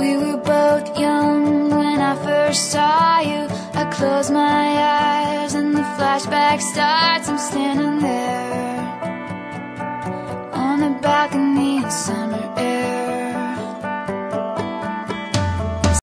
We were both young when I first saw you. I close my eyes and the flashback starts. I'm standing